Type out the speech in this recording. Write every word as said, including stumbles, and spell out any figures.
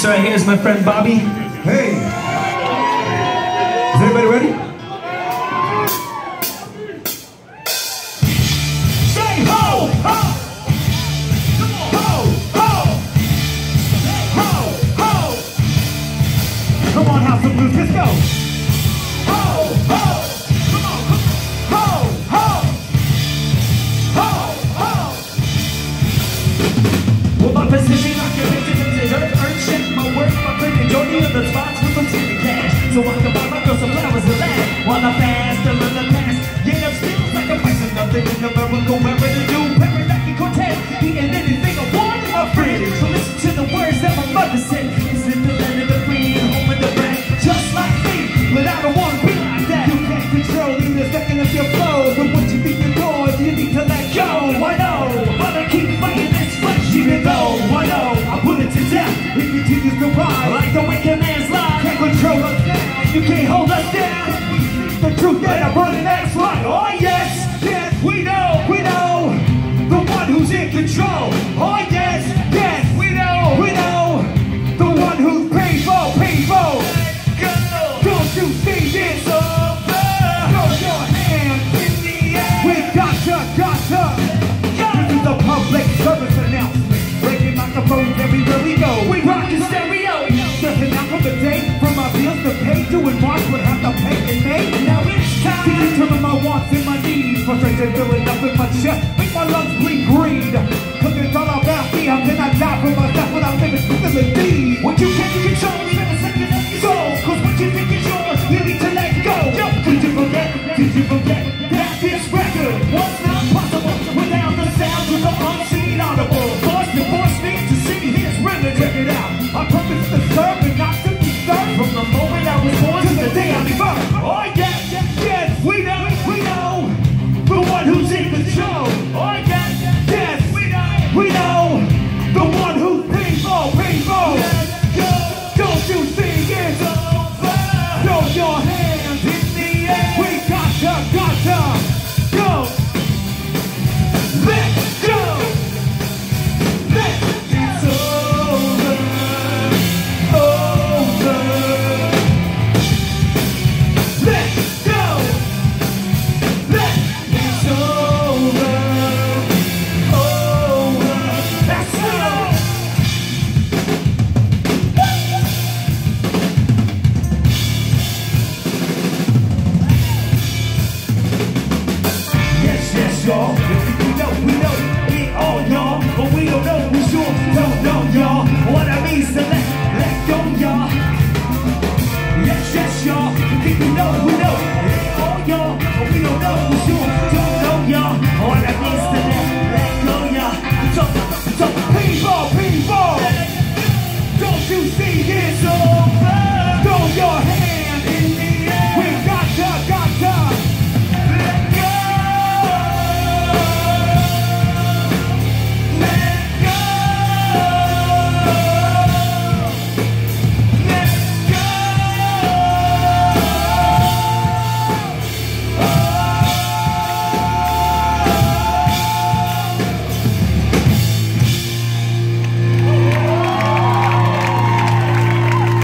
So right here's my friend Bobby. Hey! Is everybody ready? Say ho! Ho! Come on! Ho! Ho! Ho! Ho! Come on, House of Blues, let's go! Ho! Ho! Come on! Ho! Ho! Ho! Ho! Well, my position occupated in the earth, earth shit, my work, my plate, and Jody in the spots with some ticket cash. So I can buy my girl some flowers and laugh while I fast, still in the past. Yeah, I'm still sacrificing nothing in America, wherever to do. Paradise Cortez, eating anything I want, my friend. So listen to the words that my mother said. It's in the land of the free, home of the brand, just like me. But I don't want to be like that. You can't control even a second of your flow. But what you think you're doing, you need to let go. I know, but I keep fighting this flesh, even though I know I put it to death. It continues to rise like the wicked man's lie. Can't control us now, you can't hold us down. The truth that I'm running, that's right. Oh yes, yes, we know, we know the one who's in control. Oh yes, yes, we know, we know the one who's painful, painful. Don't you see this over? Throw your hand in the air. We gotcha, gotcha. This is a public service announcement. Breaking microphones everywhere we go. We rock the stereo. Stepping out from the day, from my bills to pay, doing March would have to pay in May. Now it's time to determine my wants and my needs. Frustrated,